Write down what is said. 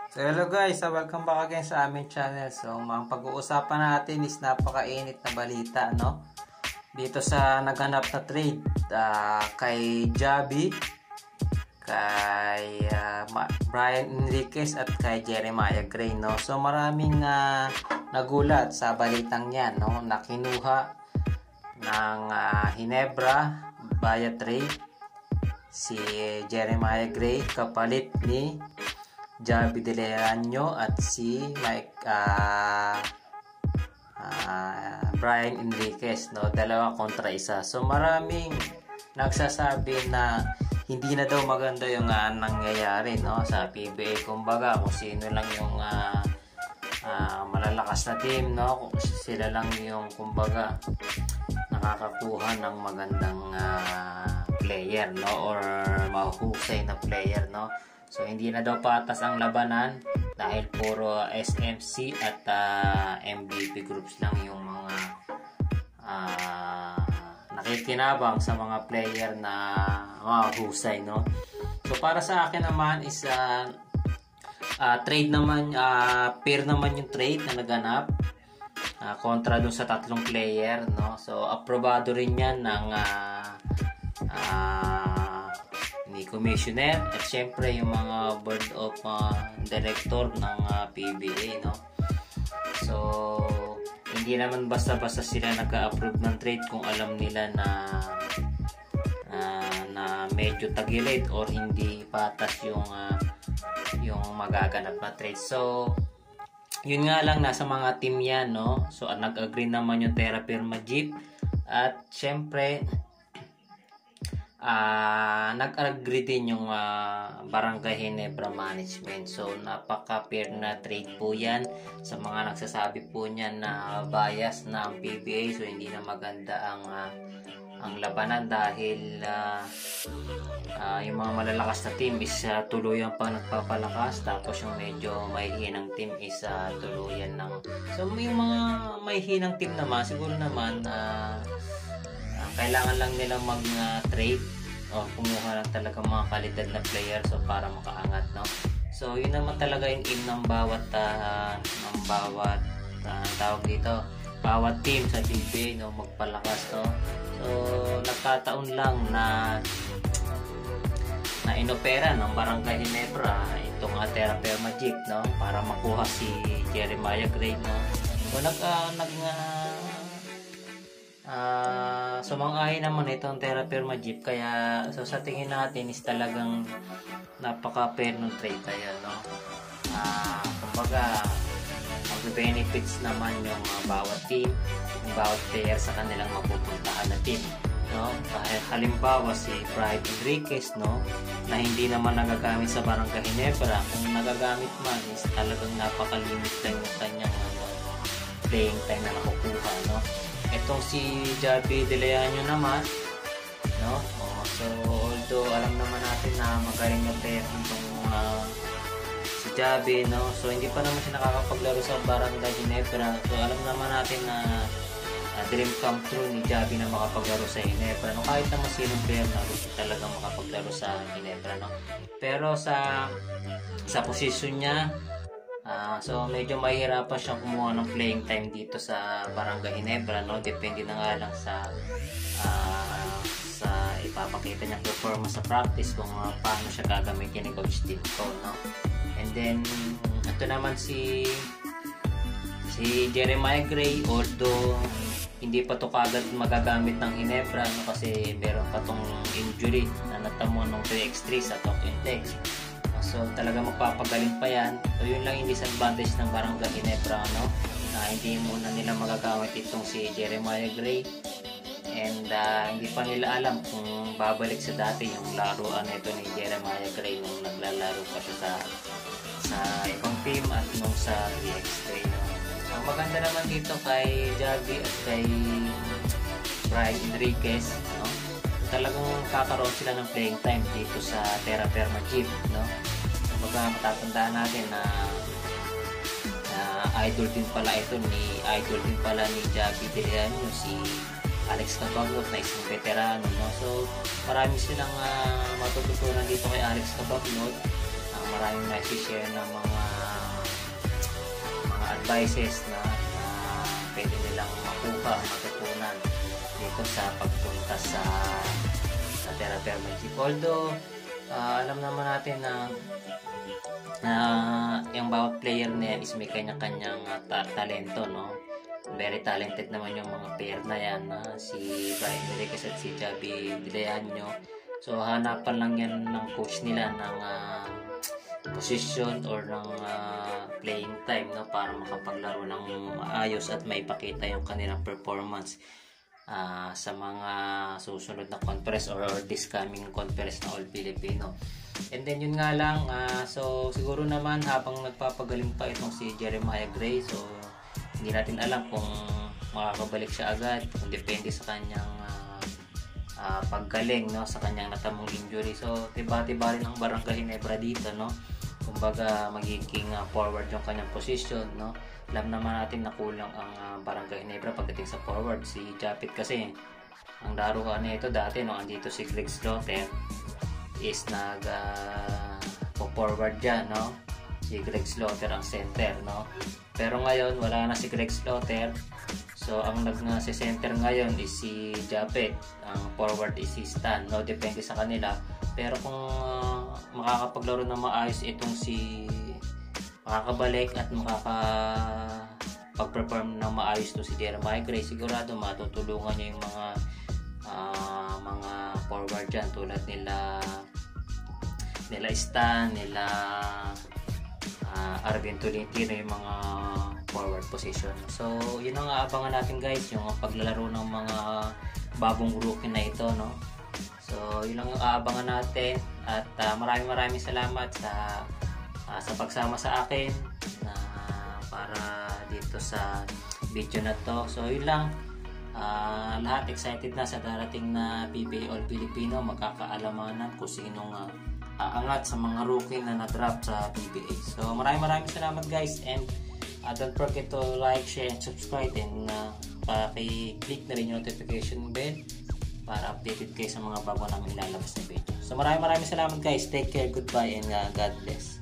So hello guys, welcome back again sa aming channel. So ang pag-uusapan natin is napakainit na balita, no? Dito sa naganap na trade kay Javi, kay Brian Enriquez at kay Jeremiah Gray, no? So maraming nagulat sa balitang yan, no? Nakinuha ng Ginebra via trade si Jeremiah Gray kapalit ni Javi De Leano at si Brian Enriquez, no? Dalawa kontra isa. So maraming nagsasabi na hindi na daw maganda yung nangyayari, no, sa PBA. Kumbaga kung sino lang yung malalakas na team, no, sila lang yung kumbaga nakakakuha ng magandang player, no, or mahusay na player, no. So hindi na daw patas ang labanan dahil puro SMC at MVP groups lang yung mga nakikinabang sa mga player na mahusay, no. So para sa akin naman is trade naman, pair naman yung trade na naganap kontra dun sa tatlong player, no. So aprobado rin yan ng ni commissioner at syempre yung mga board of director ng PBA, no. So hindi naman basta-basta sila nag-approve ng trade kung alam nila na medyo tagilid or hindi patas yung magaganap na trade. So yun nga lang, nasa mga team yan, no. So nag-agree naman yung Terra Firma Jeep at syempre nag-agree din yung Barangay Ginebra Management. So napaka-fair na trade po yan. Sa mga nagsasabi po niyan na bias na ang PBA, so hindi na maganda ang labanan dahil yung mga malalakas na team is tuluyan pa nagpapalakas, tapos yung medyo may hinang team is tuluyan ng, so yung mga may hinang team naman siguro naman kailangan lang nilang mag-trade o kumuha lang talaga mga kalidad na player, so para makaangat, no. So yun naman talaga yung aim ng bawat tawag dito, bawat team sa PBA, no, magpalakas, no. So nagkataon lang na inopera ng Barangay Ginebra itong Terra Firma Jeep, no, para makuha si Jeremiah Gray, no. So sumang-ayon naman itong Terra Firma Jeep, kaya so sa tingin natin is talagang napaka-fair ng trade tayo, no. Kumbaga mag-benefits naman yung bawat team, yung bawat player sa kanilang mapupuntahan na team, no. Kahit halimbawa si Brian Enriquez, no, na hindi naman nagagamit sa Barangay Ginebra, kung nagagamit man is talagang napaka-limit lang yung kanyang playing time na nakukuha, no. Itong si Javi De Leano naman, no, so although alam naman natin na magaling na player itong si Javi, no, so hindi pa naman siya nakakapaglaro sa Barangay Ginebra. So alam naman natin na dream come true ni Javi na makapaglaro sa Ginebra, no, kahit naman sinong player na gusto talagang makapaglaro sa Ginebra, no. Pero sa position niya, so medyo mahihirapan siyang kumuha ng playing time dito sa Barangay Ginebra, no. Depende na nga lang sa ipapakita niyang performance sa practice kung paano siya gagamitin ni Coach Tito, no. And then ito naman si Jeremiah Gray, although hindi pa to kagad magagamit ng Ginebra, no, kasi meron pa tong injury na natamo ng 3x3 sa top index. So talaga magpapagaling pa yan. So yun lang yung disadvantage ng Barangay Ginebra, no, na hindi muna nila magagamit itong si Jeremiah Gray, and hindi pa nila alam kung babalik sa dati yung laruan nito ni Jeremiah Gray nung naglalaro pa siya sa ibang team at nung sa 3x3, no. Ang maganda naman dito kay Javi at kay Brian Enriquez, no, talagang kakaroon sila ng playing time dito sa Terra Firma Jeep, no. Kumbaga matatandaan natin na idol din pala ni Javi De Leano, si Alex Cabagnot na isang veterano, no? So marami silang matututunan dito kay Alex Cabagnot, maraming na-share ng mga devices na pwede nilang matutunan dito sa pagpunta sa Terra Firma Jeep. Although alam naman natin na yung bawat player na is may kanya-kanyang talento, no? Very talented naman yung mga player na yan, si Brian Enriquez at si Javi Dileanyo. So hanapan lang yan ng coach nila ng position or ng playing time, no, para makapaglaro ng maayos at maipakita yung kanilang performance sa mga susunod na conference or this coming conference na All Filipino. And then yun nga lang, so siguro naman habang nagpapagaling pa itong si Jeremiah Gray, so hindi natin alam kung makakabalik siya agad, kung depende sa kanyang paggaling, no, sa kanyang natamong injury. So tiba-tiba rin ang Barangay Ginebra dito, no, kumbaga magiging forward yung kanyang position, no. Alam naman natin na kulang ang Barangay Ginebra pagdating sa forward. Si Japit kasi ang laruan nito dati, no, andito si Greg Slaughter is forward dyan, no, si Greg Slaughter ang center, no. Pero ngayon wala na si Greg Slaughter, so ang nag-center ngayon is si Japet, ang forward is si Stan, no, depende sa kanila. Pero kung makakapaglaro na maayos itong si makakabalik at makakapag-perform ng maayos to si Jeremiah Gray, sigurado matutulungan niya yung mga forward dyan tulad nila Stan, nila Arvin Tolentino, yung mga forward position. So yun ang aabangan natin guys, yung paglalaro ng mga bagong rookie na ito, no. So yun ang aabangan natin at maraming salamat sa pagsama sa akin para dito sa video na to. So yun lang, lahat excited na sa darating na PBA All Filipino. Magkakaalamanan kung sinong aangat sa mga rookie na na-draft sa PBA. So maraming salamat guys, and don't forget to like, share, and subscribe, and paki-click na rin yung notification bell para updated kayo sa mga bago namin ilalabas na video. So maraming salamat guys. Take care, goodbye, and God bless.